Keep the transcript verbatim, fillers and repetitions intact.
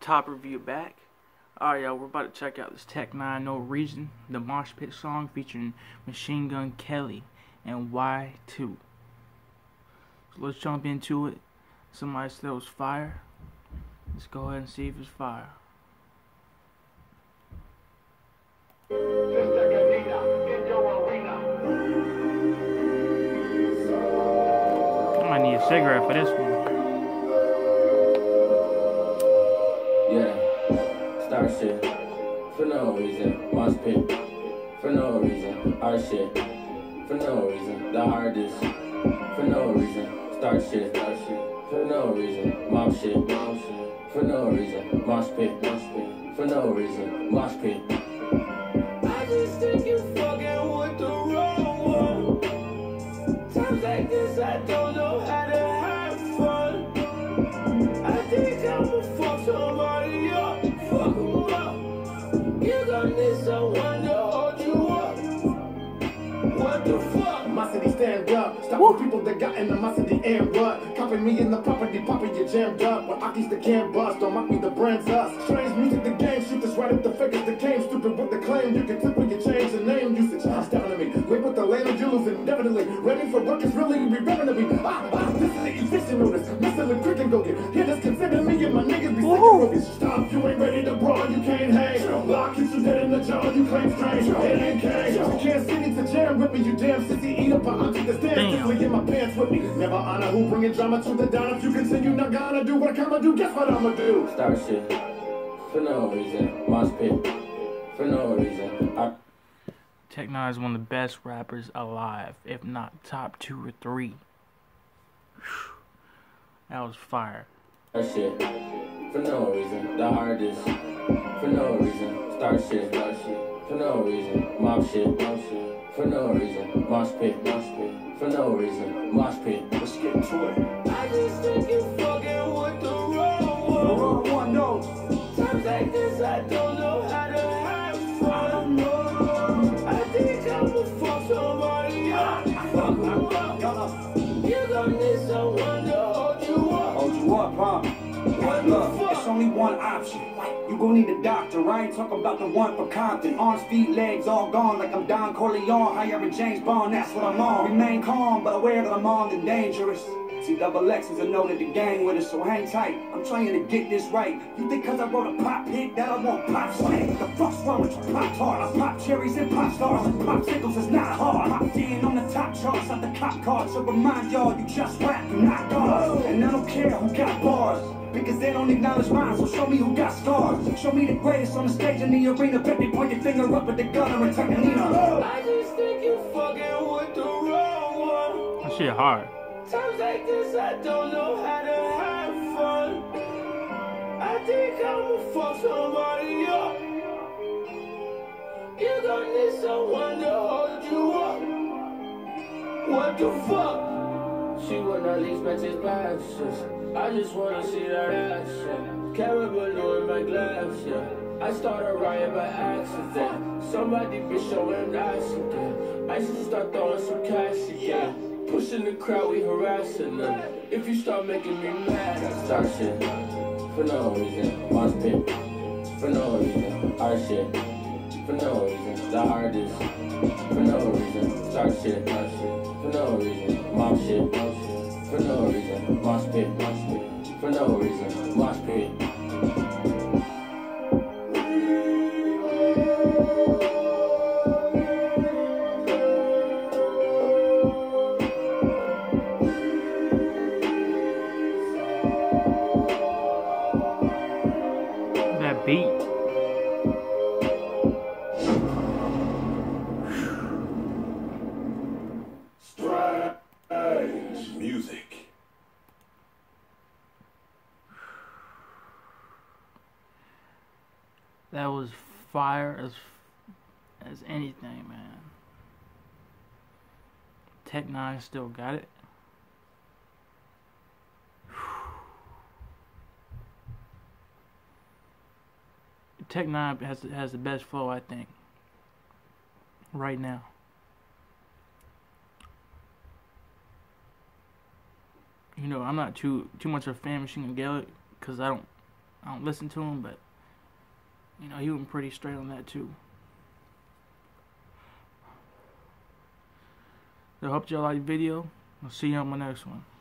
top review back. Alright, y'all, we're about to check out this N nine No Reason, the Mosh Pit song featuring Machine Gun Kelly and Y two. So let's jump into it. Somebody said it was fire. Let's go ahead and see if it's fire. I might need a cigarette for this one. Yeah, start shit for no reason. Mosh pit for no reason. Our shit for no reason. The hardest for no reason. Start shit, start shit for no reason. Mob shit, mob shit for no reason. Mosh pit, mosh pit for no reason. Mosh pit. I just think you fucking with the wrong one. Times like this, I don't know how to have fun. I think I'ma fuck somebody up, fuck 'em up. You got this, I wonder hold you up. What the fuck? My city stand up. Stop with people that got in the my city and what? Copying me in the property, popping you jammed up. When Aki's the can bust, don't mock me, the brand's us. Strange music, the game, shoot this right at the fakers that came. Stupid with the claim, you can tip when you change the name usage. Stepping to me, wait with the lane of you losing indefinitely. Ready for work is really be repping to me. Ah, ah, this is the eviction notice. Missing the quick and go get. Here, just consider me and my niggas be sick of it. Stop, you ain't ready to brawl, you can't hang. Lock, you shoot dead in the jaw, you claim strange. It ain't cane. You can't city to jam with me, you damn sissy. Eat up a auntie that's damn stiffly in my pants with me. Never honor who bringing drama to the down. If you continue not gonna do what I come to do, guess what I'ma do? Start shit for no reason. Mosh pit for no reason. I N nine is one of the best rappers alive, if not top two or three. That was fire. Start shit for no reason. The hardest for no reason. Start shit, start shit for no reason. Mob shit, mob shit for no reason. Mosh pit, mosh pit for no reason. Mosh pit. Let's get into it. I just think you fucking with the wrong one. The wrong one, no. Times like this, I don't know how to have fun. I think I'ma fuck somebody up, fuck 'em up. You got this, I wonder hold you up. Hold you up, huh? What the Look, fuck? it's only one option. You gon' need a doctor. I ain't talking about the one for Compton. Arms, feet, legs all gone like I'm Don Corleone. Hiring James Bond, that's what I'm on. Remain calm, but aware that I'm armed and dangerous. See, double X is a note of the gang with us, so hang tight. I'm trying to get this right. You think cause I wrote a pop hit that I won't pop shit? The fuck's wrong with you? Pop hard. I pop cherries and pop stars and pop tickles is not hard. Popped in on the top charts at the cop card. So remind y'all, you just rap, you not guards. And I don't care who got bars, because they don't acknowledge mine, so show me who got stars. Show me the greatest on the stage in the arena. Bet they point your finger up at the gunner and take a Nina. I just think you fucking with the wrong one. That shit hard. Times like this, I don't know how to have fun. I think I'ma fuck somebody up. You got this, I wonder hold you up. What the fuck? She wanna leave matches passes. I just wanna see that action. Caribou in my glass, yeah. I started riot by accident. Somebody be showing accident. I should start throwing some cash again. Pushing the crowd, we harassing them. If you start making me mad, Start shit for no reason. Mosh pit for no reason. Our shit for no reason. The hardest for no reason. Start shit, start shit for no reason. Mob shit, mob shit for no reason. Mosh pit, mosh pit for no reason. Mosh pit. That beat. Strange music. That was fire as as anything, man. N nine still got it. N nine has has the best flow, I think, right now. You know, I'm not too too much of a fan of Machine Gun Kelly because I don't I don't listen to him, but you know, he went pretty straight on that too. So I hope y'all like the video. I'll see you on my next one.